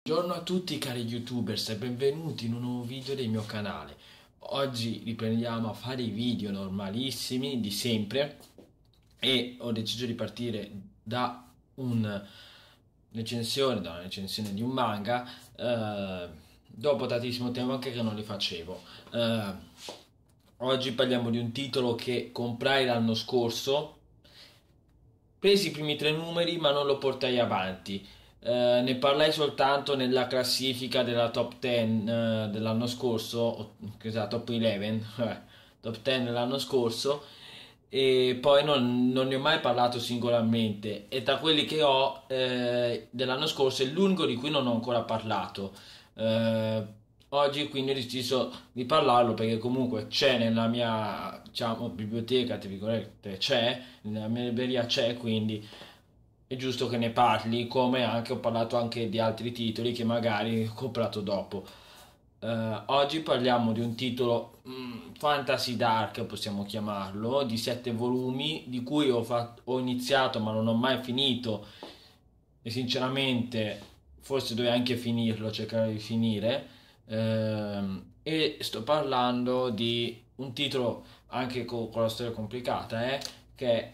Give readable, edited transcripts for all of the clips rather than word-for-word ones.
Buongiorno a tutti cari youtubers e benvenuti in un nuovo video del mio canale. Oggi riprendiamo a fare i video normalissimi di sempre e ho deciso di partire da una recensione di un manga dopo tantissimo tempo anche che non li facevo. Oggi parliamo di un titolo che comprai l'anno scorso, presi i primi 3 numeri ma non lo portai avanti. Ne parlai soltanto nella classifica della top 10 dell'anno scorso, top 11, top 10 dell'anno scorso, e poi non ne ho mai parlato singolarmente. E tra quelli che ho dell'anno scorso è l'unico di cui non ho ancora parlato. Oggi quindi ho deciso di parlarlo perché comunque c'è nella mia, diciamo, biblioteca, tra virgolette, c'è, nella mia libreria c'è, quindi è giusto che ne parli, come anche ho parlato anche di altri titoli che magari ho comprato dopo. Oggi parliamo di un titolo fantasy dark, possiamo chiamarlo, di 7 volumi, di cui ho iniziato ma non ho mai finito, e sinceramente forse dovrei anche finirlo, cercare di finire. E sto parlando di un titolo anche con la storia complicata, che è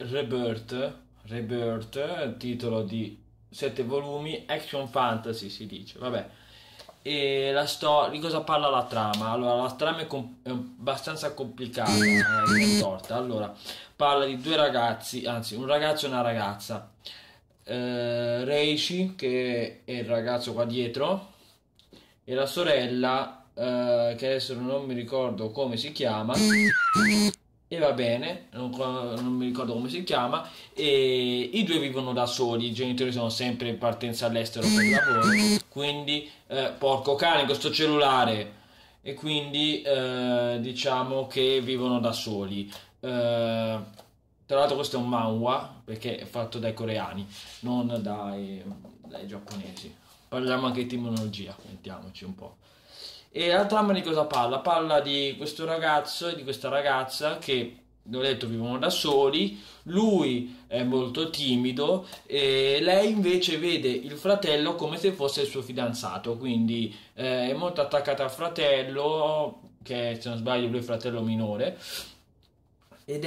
Rebirth, titolo di 7 volumi, action fantasy si dice, vabbè. E di cosa parla la trama? Allora, la trama è abbastanza complicata, è torta. Allora, parla di due ragazzi, anzi, un ragazzo e una ragazza. Reishi, che è il ragazzo qua dietro, e la sorella, che adesso non mi ricordo come si chiama. E va bene, non mi ricordo come si chiama, e i due vivono da soli, i genitori sono sempre in partenza all'estero per lavoro, quindi porco cane questo cellulare, e quindi diciamo che vivono da soli. Tra l'altro questo è un manhwa perché è fatto dai coreani, non dai giapponesi. Parliamo anche di etimologia, mettiamoci un po'. E la trama di cosa parla? Parla di questo ragazzo e di questa ragazza che, l'ho detto, vivono da soli. Lui è molto timido e lei invece vede il fratello come se fosse il suo fidanzato, quindi è molto attaccata al fratello, che se non sbaglio lui è il fratello minore, ed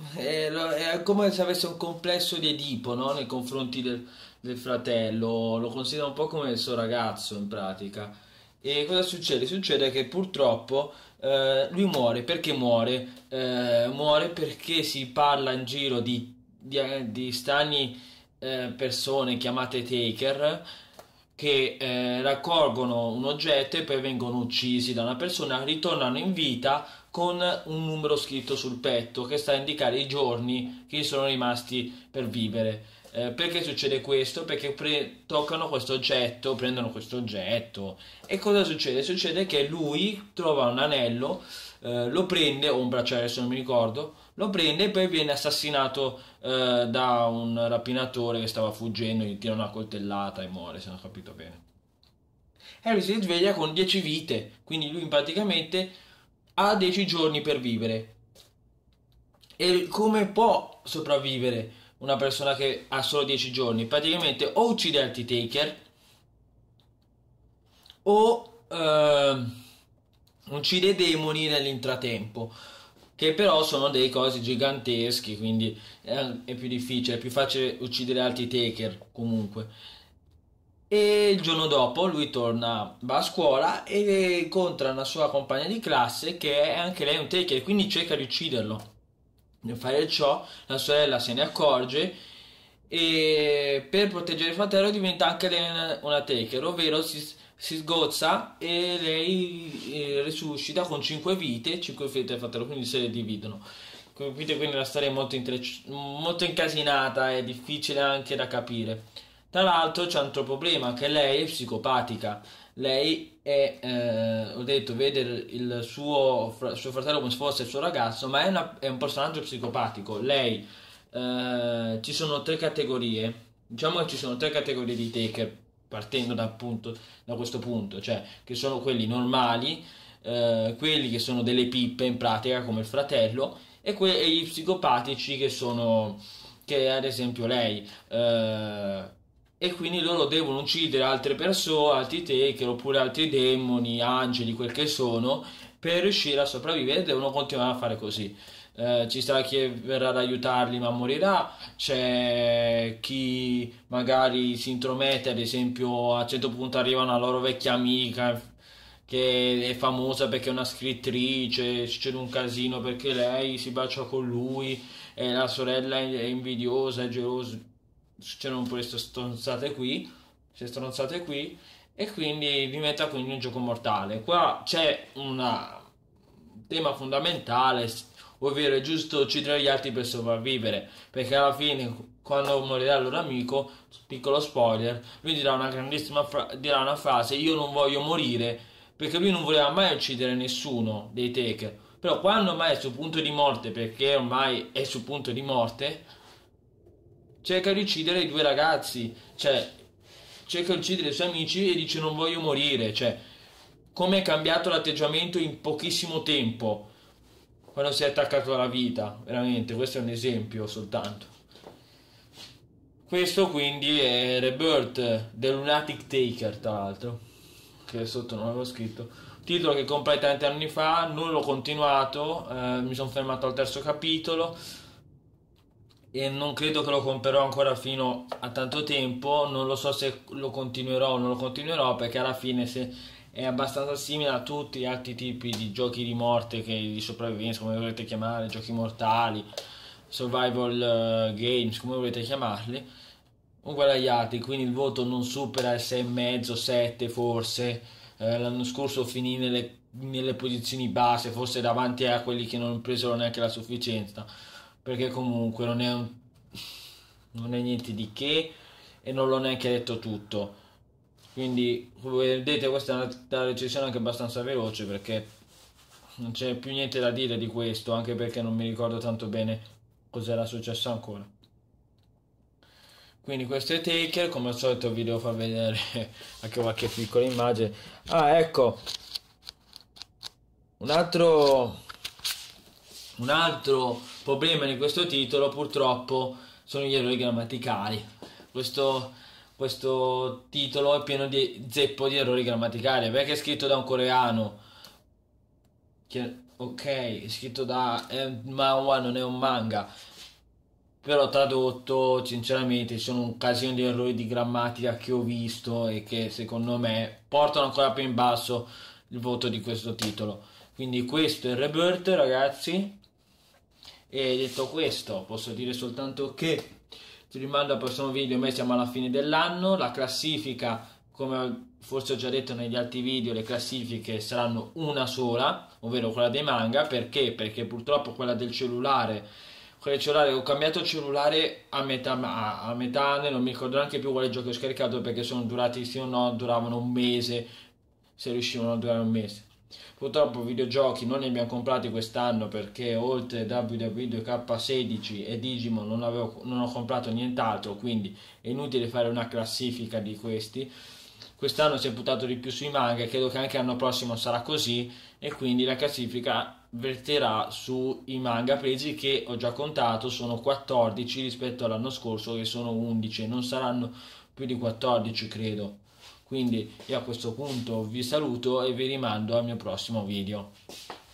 è come se avesse un complesso di Edipo, no? Nei confronti del fratello, lo considera un po' come il suo ragazzo in pratica. E cosa succede? Succede che purtroppo lui muore. Perché muore? Muore perché si parla in giro di strani persone chiamate Taker, che raccolgono un oggetto e poi vengono uccisi da una persona, ritornano in vita con un numero scritto sul petto che sta a indicare i giorni che sono rimasti per vivere. Perché succede questo? Perché toccano questo oggetto, prendono questo oggetto, e cosa succede? Succede che lui trova un anello, lo prende, o un bracciale, adesso non mi ricordo, lo prende e poi viene assassinato da un rapinatore che stava fuggendo, gli tira una coltellata e muore, se non ho capito bene. Harry si sveglia con 10 vite, quindi lui praticamente ha 10 giorni per vivere. E come può sopravvivere una persona che ha solo 10 giorni? Praticamente o uccide altri Taker o uccide demoni nell'intratempo, che però sono dei cosi giganteschi, quindi è più difficile, è più facile uccidere altri Taker comunque. E il giorno dopo lui va a scuola e incontra una sua compagna di classe che è anche lei un Taker, quindi cerca di ucciderlo. Nel fare ciò, la sorella se ne accorge e per proteggere il fratello diventa anche lei una Taker, ovvero si sgozza e lei risuscita con 5 vite, 5 vite del fratello, quindi se le dividono. Quindi la storia è molto incasinata e difficile anche da capire. Tra l'altro c'è un altro problema, che lei è psicopatica. Lei ho detto, vede suo fratello come se fosse il suo ragazzo, ma è un personaggio psicopatico. Lei, ci sono 3 categorie, diciamo che ci sono 3 categorie di Taker, partendo da questo punto, cioè che sono quelli normali, quelli che sono delle pippe in pratica come il fratello, e gli psicopatici che ad esempio lei. e quindi loro devono uccidere altre persone, altri Taker oppure altri demoni, angeli, quel che sono, per riuscire a sopravvivere. Devono continuare a fare così. Ci sarà chi verrà ad aiutarli ma morirà, c'è chi magari si intromette, ad esempio a un certo punto arriva una loro vecchia amica che è famosa perché è una scrittrice, succede un casino perché lei si bacia con lui e la sorella è invidiosa, è gelosa, succedono un po' queste stronzate qui, e quindi diventa quindi un gioco mortale. Qua c'è un tema fondamentale, ovvero è giusto uccidere gli altri per sopravvivere, perché alla fine quando morirà il loro amico, piccolo spoiler, lui dirà una grandissima dirà una frase: io non voglio morire, perché lui non voleva mai uccidere nessuno dei Taker. Però quando ormai è sul punto di morte, perché ormai è sul punto di morte, cerca di uccidere i due ragazzi, cioè cerca di uccidere i suoi amici e dice non voglio morire, cioè come è cambiato l'atteggiamento in pochissimo tempo quando si è attaccato alla vita, veramente, questo è un esempio soltanto. Questo quindi è Rebirth, The Lunatic Taker, tra l'altro, che sotto non avevo scritto, titolo che comprai tanti anni fa, non l'ho continuato, mi sono fermato al terzo capitolo e non credo che lo comprerò ancora fino a tanto tempo. Non lo so se lo continuerò o non lo continuerò, perché alla fine è abbastanza simile a tutti gli altri tipi di giochi di morte, di sopravvivenza, come volete chiamare, giochi mortali, survival games, come volete chiamarli, uguali agli altri. Quindi il voto non supera il 6,5, 7 forse. L'anno scorso finì nelle posizioni basse, forse davanti a quelli che non presero neanche la sufficienza, perché comunque non è niente di che e non l'ho neanche detto tutto. Quindi come vedete questa è una recensione anche abbastanza veloce, perché non c'è più niente da dire di questo, anche perché non mi ricordo tanto bene cos'era successo ancora. Quindi questo è Taker, come al solito vi devo far vedere anche qualche piccola immagine. Ah, ecco, un altro problema di questo titolo purtroppo sono gli errori grammaticali. Questo titolo è pieno di zeppo di errori grammaticali, perché è scritto da un coreano, ok, è scritto da manhwa, non è un manga, però tradotto sinceramente ci sono un casino di errori di grammatica che ho visto e che secondo me portano ancora più in basso il voto di questo titolo. Quindi questo è Rebirth, ragazzi, e detto questo posso dire soltanto che ti rimando al prossimo video. Ormai siamo alla fine dell'anno, la classifica, come forse ho già detto negli altri video, le classifiche saranno una sola, ovvero quella dei manga. Perché? Perché purtroppo quella del cellulare, ho cambiato cellulare a metà anno, non mi ricordo neanche più quale gioco ho scaricato, perché sono durati, sì o no, duravano un mese, se riuscivano a durare un mese. Purtroppo videogiochi non ne abbiamo comprati quest'anno, perché oltre WWE 2K16 e Digimon non ho comprato nient'altro, quindi è inutile fare una classifica di questi. Quest'anno si è puntato di più sui manga e credo che anche l'anno prossimo sarà così, e quindi la classifica verterà sui manga presi, che ho già contato, sono 14 rispetto all'anno scorso che sono 11, non saranno più di 14 credo. Quindi io a questo punto vi saluto e vi rimando al mio prossimo video.